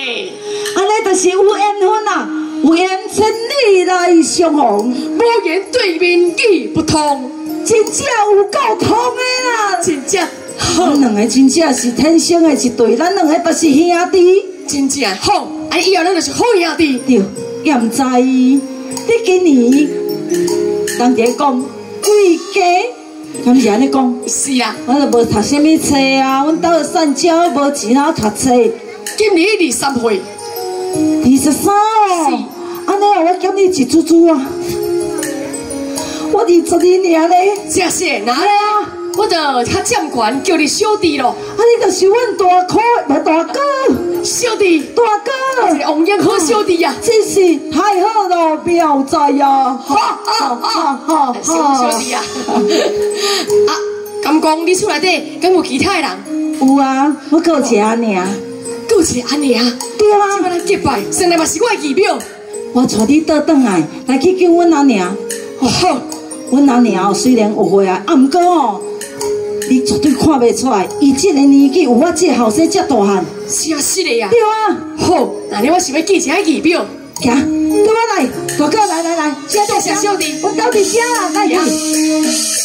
安尼就是有缘分啊，有缘千里来相逢， 无言对面语不通， 真正有够通的啦！ 真正咱两个真正是天生的一对，咱两个都是兄弟， 真正好，安以后咱就是好兄弟。 对，也毋知你今年当地讲贵家。敢是安尼讲？ 是啊， 我就无读什么册啊，阮兜的善鸟无钱啊读册。 今年23岁 ，23哦。安尼啊，我减你一珠珠啊。我22年咧。 真是，那系啊， 我就较占权，叫你小弟咯。 啊，你就是阮大哥，无大哥。 小弟， 大哥， 一个王英好小弟啊！ 真是太好了，表仔啊！ 好，小弟啊！啊，敢讲你厝内底敢有其他的人？ 有啊，我还有一个尔。 有一个安尼啊？ 对啊。 即摆咱结拜，生来嘛是我的仪表。 我带你倒转来去见阮阿娘。 好， 阮阿娘哦，虽然有岁啊，啊，毋过哦。你绝对看袂出来，伊这个年纪有我这后生这大汉。 是啊，是的呀。 对啊。 好，那我想要记一下仪表。 行，跟我来，大哥，来， 谢谢小弟， 我到你家啦，来。